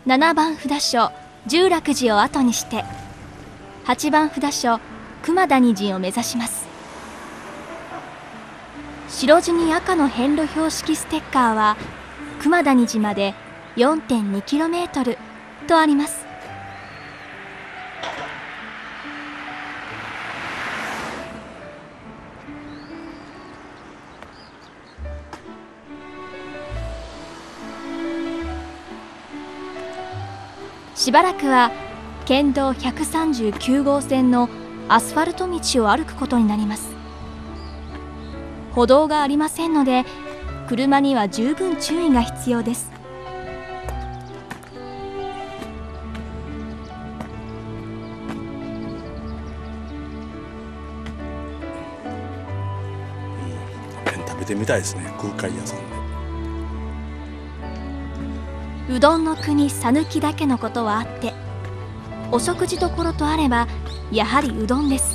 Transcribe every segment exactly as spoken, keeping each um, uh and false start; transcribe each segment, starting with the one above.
ななばん札所十楽寺を後にしてはちばん札所熊谷寺を目指します。白地に赤の遍路標識ステッカーは熊谷寺まで よんてんにキロメートル とあります。しばらくは県道ひゃくさんじゅうきゅうごうせんのアスファルト道を歩くことになります。歩道がありませんので車には十分注意が必要です。 うん、食べてみたいですね、空海屋さんで。 うどんの国讃岐だけのことはあってお食事処とあればやはりうどんです。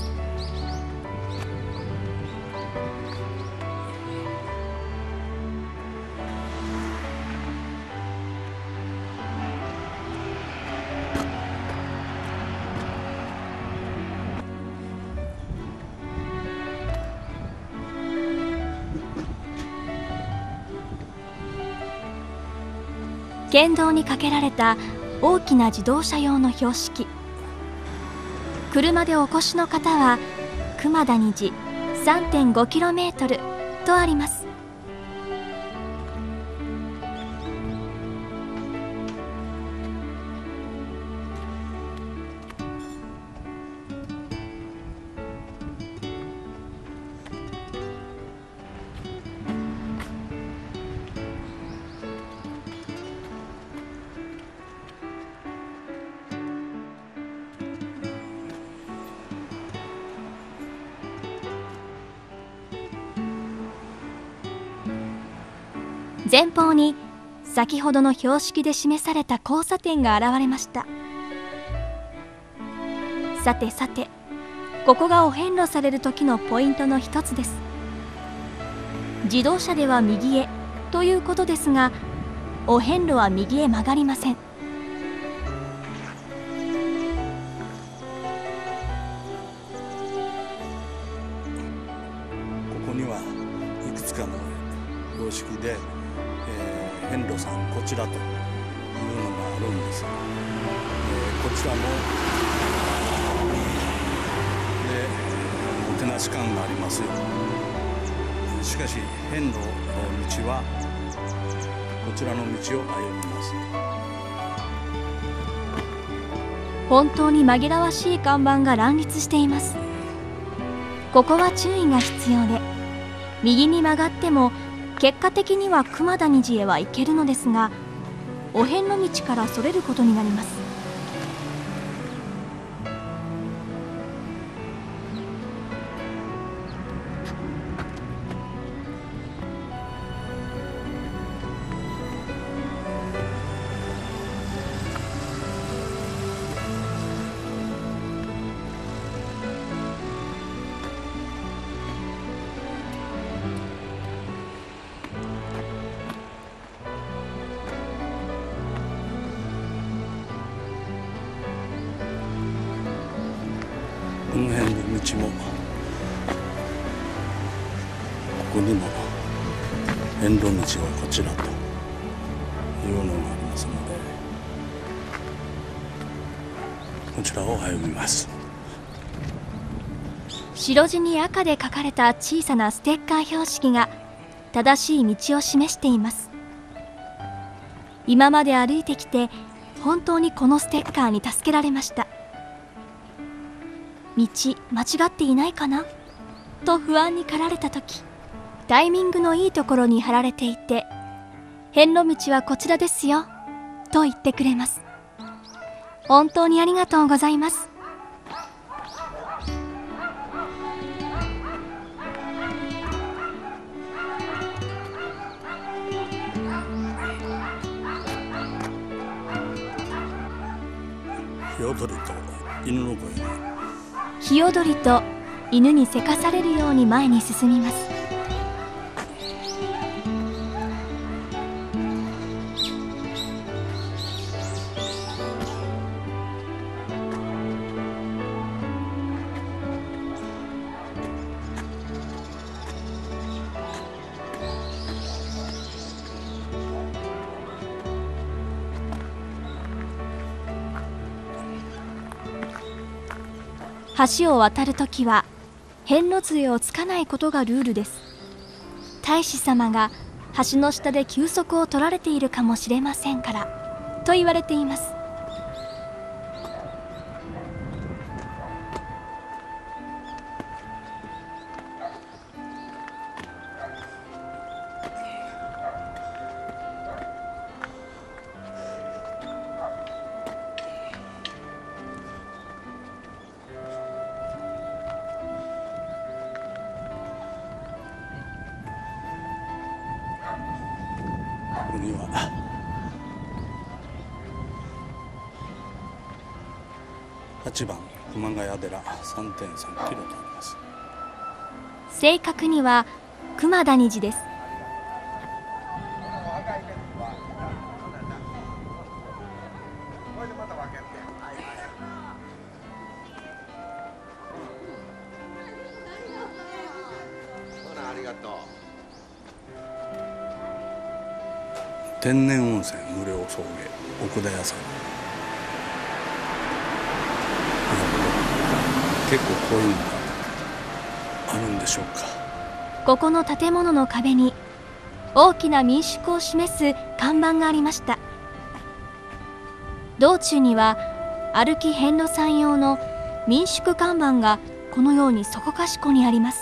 県道にかけられた大きな自動車用の標識。車でお越しの方は熊谷寺 さんてんごキロメートル とあります。前方に先ほどの標識で示された交差点が現れました。さてさて、ここがお遍路される時のポイントの一つです。自動車では右へということですが、お遍路は右へ曲がりません。 ここにはいくつかの標識でえー、遍路さんこちらというのがあるんです。えー、こちらもでおもてなし感がありますよ。しかし遍路の道はこちらの道を歩みます。 本当に紛らわしい看板が乱立しています。ここは注意が必要で、右に曲がっても結果的には熊谷寺へは行けるのですが、お遍路道からそれることになります。 この辺の道もここにも遍路道はこちらというのがありますので、こちらを歩みます。 白地に赤で書かれた小さなステッカー標識が正しい道を示しています。今まで歩いてきて本当にこのステッカーに助けられました。道間違っていないかなと不安に駆られた時、タイミングのいいところに貼られていて、遍路道はこちらですよと言ってくれます。本当にありがとうございます。 ヒヨドリと犬の声がヒヨドリと犬にせかされるように前に進みます。 橋を渡るときは遍路杖をつかないことがルールです。太子様が橋の下で休息を取られているかもしれませんからと言われています。 ここにははちばん熊谷寺 さんてんさんキロとあります。 正確には熊谷寺です。 天然温泉無料送迎奥田屋さん。結構こういうのがあるんでしょうか。 ここの建物の壁に大きな民宿を示す看板がありました。道中には歩き遍路さん用の民宿看板がこのようにそこかしこにあります。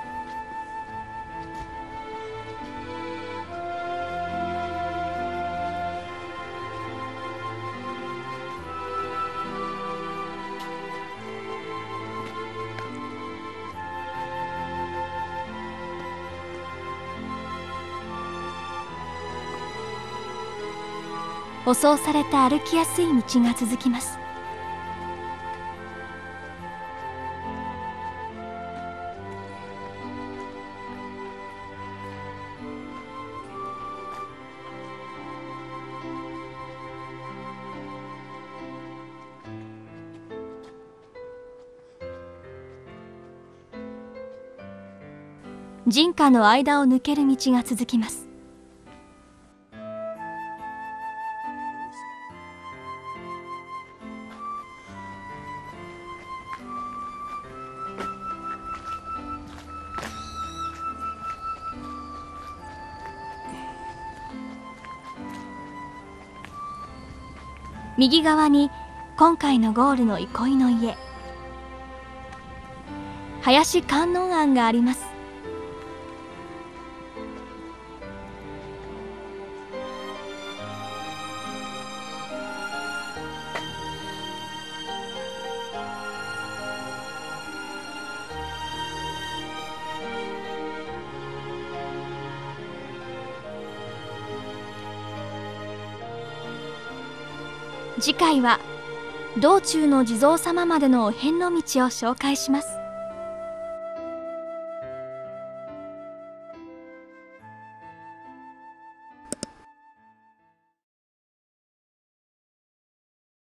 舗装された歩きやすい道が続きます。人家の間を抜ける道が続きます。右側に今回のゴールの憩いの家、林観音庵があります。次回は道中の地蔵様までのお遍路道を紹介します。